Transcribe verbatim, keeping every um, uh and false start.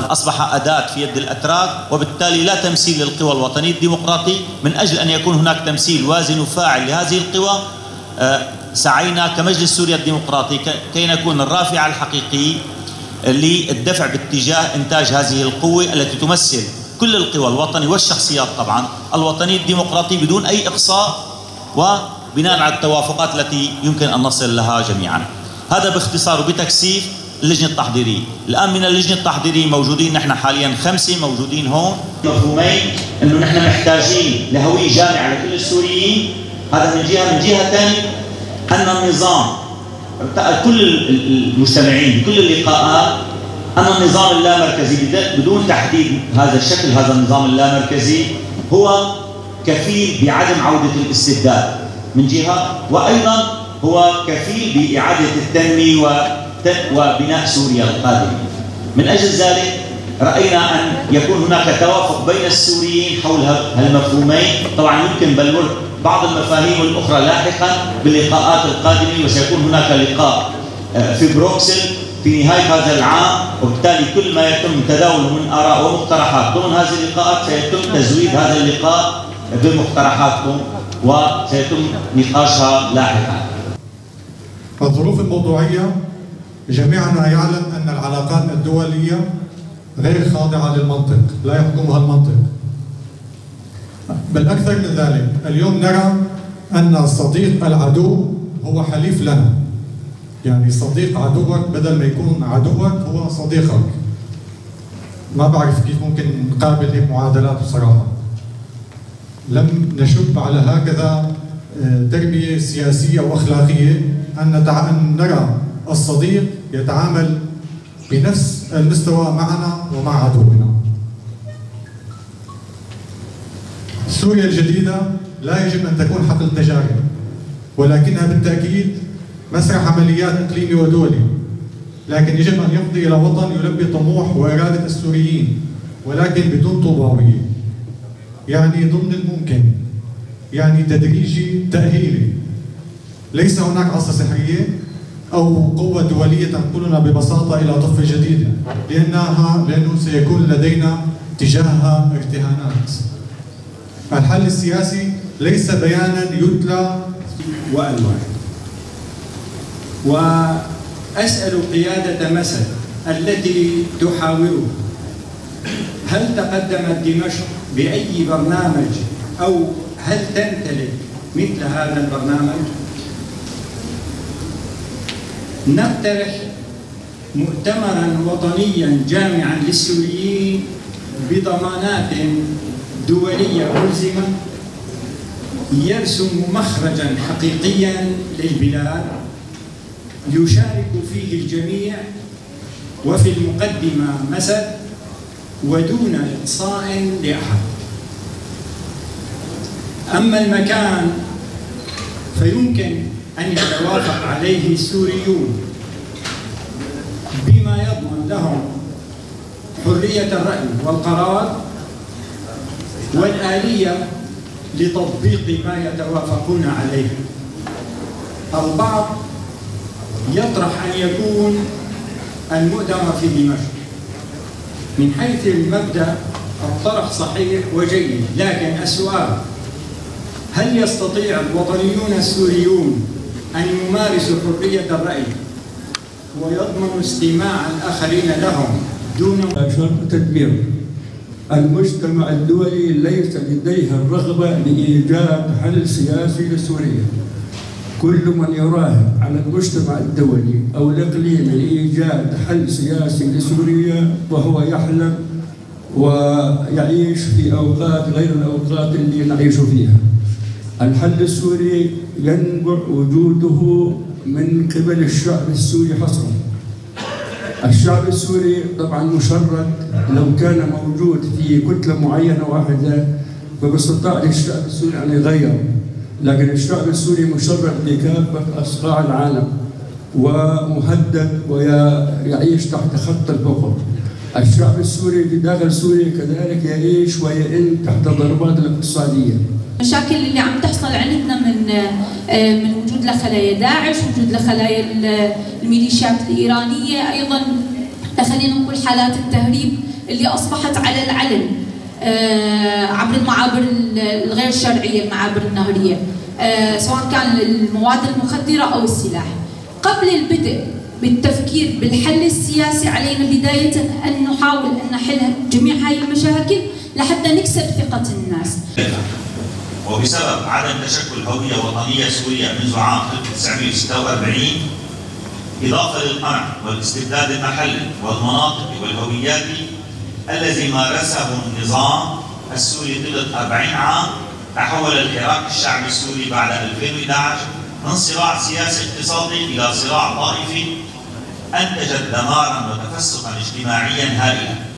أصبح أداة في يد الأتراك، وبالتالي لا تمثيل للقوى الوطنية الديمقراطية. من أجل أن يكون هناك تمثيل وازن وفاعل لهذه القوى سعينا كمجلس سوريا الديمقراطي كي نكون الرافعة الحقيقية للدفع باتجاه إنتاج هذه القوة التي تمثل كل القوى الوطنية والشخصيات طبعا الوطنية الديمقراطية بدون أي إقصاء، وبناء على التوافقات التي يمكن أن نصل لها جميعا. هذا باختصار وبتكثيف اللجنة التحضيرية. الآن من اللجنة التحضيرية موجودين نحن حاليا خمسة موجودين هون. مفهومين أنه نحن محتاجين لهوية جامعة لكل السوريين، هذا من جهة. من جهة ثانية أن النظام كل المجتمعين بكل اللقاءات أن النظام اللامركزي بدون تحديد هذا الشكل، هذا النظام اللامركزي هو كفيل بعدم عودة الاستبداد من جهة، وأيضا هو كفيل بإعادة التنمية وبناء سوريا القادمة. من أجل ذلك رأينا أن يكون هناك توافق بين السوريين حول هالمفهومين. طبعا يمكن بلور بعض المفاهيم الأخرى لاحقا باللقاءات القادمة، وسيكون هناك لقاء في بروكسل في نهاية هذا العام، وبالتالي كل ما يتم تداوله من آراء ومقترحات ضمن هذه اللقاءات سيتم تزويد هذا اللقاء بمقترحاتكم وسيتم نقاشها لاحقا. الظروف الموضوعية جميعنا يعلم أن العلاقات الدولية غير خاضعة للمنطق، لا يحكمها المنطق. بل أكثر من ذلك، اليوم نرى أن صديق العدو هو حليف لنا. يعني صديق عدوك بدل ما يكون عدوك هو صديقك. ما بعرف كيف ممكن نقابل هيك معادلات بصراحة. لم نشب على هكذا تربية سياسية وأخلاقية أن نرى الصديق يتعامل بنفس المستوى معنا ومع عدونا. سوريا الجديدة لا يجب أن تكون حقل تجارب، ولكنها بالتأكيد مسرح عمليات إقليمي ودولي، لكن يجب أن يفضي إلى وطن يلبي طموح وإرادة السوريين، ولكن بدون طوباوية. يعني ضمن الممكن، يعني تدريجي تأهيلي. ليس هناك عصا سحرية أو قوة دولية تنقلنا ببساطة إلى ضفة جديدة، لأنها لأنه سيكون لدينا تجاهها ارتهانات. الحل السياسي ليس بيانا يتلى وألوان. وأسأل قيادة مسد التي تحاوره، هل تقدمت دمشق بأي برنامج أو هل تمتلك مثل هذا البرنامج؟ نقترح مؤتمرا وطنيا جامعا للسوريين بضمانات دولية ملزمة يرسم مخرجا حقيقيا للبلاد يشارك فيه الجميع، وفي المقدمة مسد ودون إقصاء لأحد. أما المكان فيمكن أن يتوافق عليه السوريون بما يضمن لهم حرية الرأي والقرار والآلية لتطبيق ما يتوافقون عليه. البعض يطرح أن يكون المؤتمر في دمشق. من حيث المبدأ الطرح صحيح وجيد، لكن السؤال: هل يستطيع الوطنيون السوريون أن يمارسوا حرية الرأي ويضمنوا استماع الآخرين لهم دون شرط تدمير؟ المجتمع الدولي ليس لديه الرغبة لإيجاد حل سياسي لسوريا. كل من يراهن على المجتمع الدولي أو الإقليمي لإيجاد حل سياسي لسوريا وهو يحلم ويعيش في أوقات غير الأوقات اللي نعيش فيها. الحل السوري ينبع وجوده من قبل الشعب السوري حصرا. الشعب السوري طبعا مشرد، لو كان موجود في كتلة معينة واحدة فباستطاع للشعب السوري أن يغير، لكن الشعب السوري مشرد لكافة أصقاع العالم ومهدد ويعيش تحت خط الفقر. الشعب السوري في داخل سوريا كذلك يعيش ويئن تحت الضربات الاقتصادية. المشاكل اللي عم تحصل عندنا من من وجود لخلايا داعش، وجود لخلايا الميليشيات الإيرانية، أيضا خلينا نقول حالات التهريب اللي أصبحت على العلن عبر المعابر الغير شرعية، المعابر النهرية، سواء كان المواد المخدرة أو السلاح. قبل البدء بالتفكير بالحل السياسي علينا بداية أن نحاول أن نحل جميع هذه المشاكل لحتى نكسب ثقة الناس. وبسبب عدم تشكل هوية وطنية سورية منذ عام ألف وتسعمئة وستة وأربعين، إضافة للقمع والاستبداد المحلي والمناطقي والهوياتي الذي مارسه النظام السوري طيلة أربعين عام، تحول الحراك الشعبي السوري بعد ألفين وإحدى عشر من صراع سياسي اقتصادي إلى صراع طائفي أنتجت دمارا وتفسقا اجتماعيا هائلا.